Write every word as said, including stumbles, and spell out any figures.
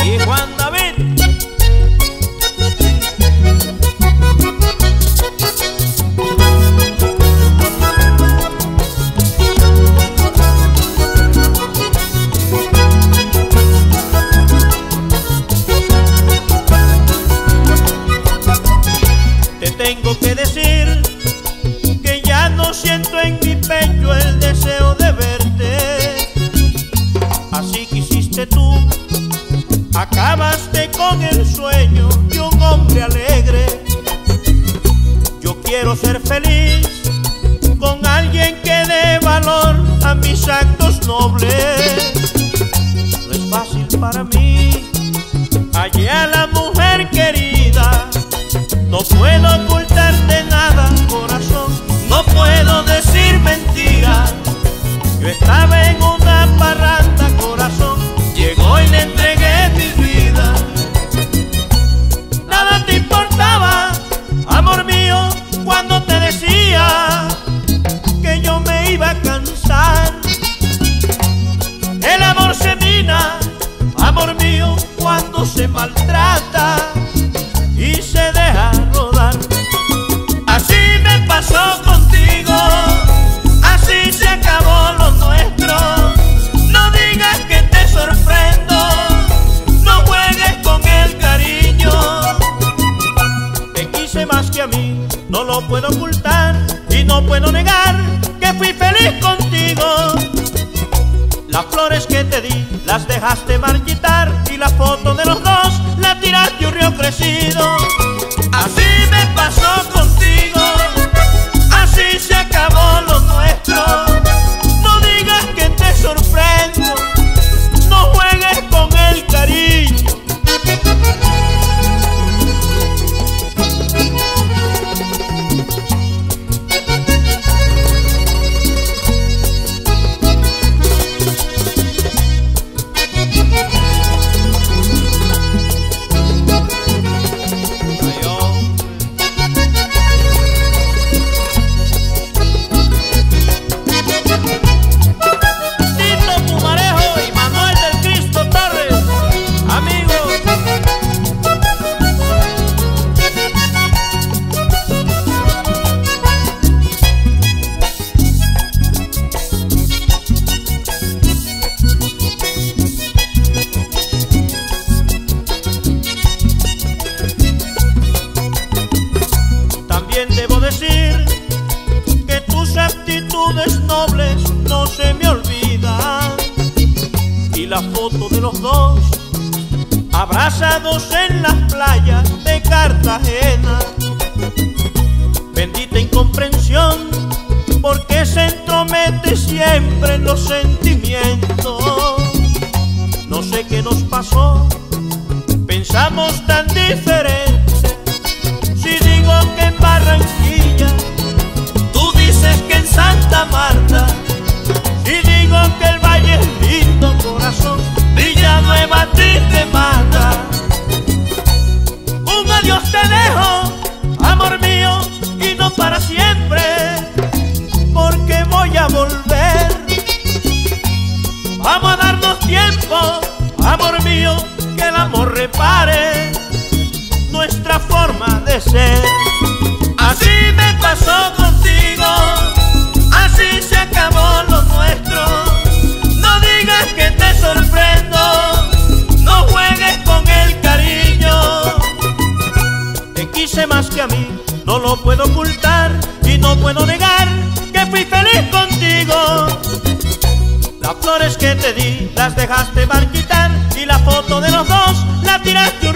y Juan David. Te tengo que decir que ya no siento en mi pecho el deseo de verte. Así quisiste tú, acabaste con el sueño de un hombre alegre. Yo quiero ser feliz con alguien que dé valor a mis actos nobles. No es fácil para mí hallar a la mujer querida. No puedo ocultarte nada, corazón, no puedo decir mentiras. Yo estaba en una parranda, corazón, llegó y le entregué mi vida. Nada te importaba, amor mío, cuando te decía que yo me iba a cansar. El amor se mina, amor mío, cuando se maltrata y se deja rodar. Así me pasó contigo, así se acabó lo nuestro. No digas que te sorprendo, no juegues con el cariño. Te quise más que a mí, no lo puedo ocultar y no puedo negar que fui feliz contigo. Las flores que te di las dejaste marchitar y la foto de los dos la tiraste a un río crecido. Así me pasó contigo, así se acabó lo nuestro. No digas que te sorprendo, no juegues con el cariño. Debo decir que tus actitudes nobles no se me olvidan. Y la foto de los dos abrazados en las playas de Cartagena. Bendita incomprensión, porque se entromete siempre en los sentimientos. No sé qué nos pasó, pensamos tan diferente. Si digo que en Barranquilla, tú dices que en Santa Marta. Si digo que el valle es lindo, corazón, Villanueva a ti te mata. Un adiós te dejo, amor mío, y no para siempre, porque voy a volver. Vamos a darnos tiempo, amor mío, que el amor repare nuestra forma de ser. Así me pasó contigo, así se acabó lo nuestro. No digas que te sorprendo, no juegues con el cariño. Te quise más que a mí, no lo puedo ocultar y no puedo negar que fui feliz contigo. Las flores que te di las dejaste marchitar y la foto de los dos la tiraste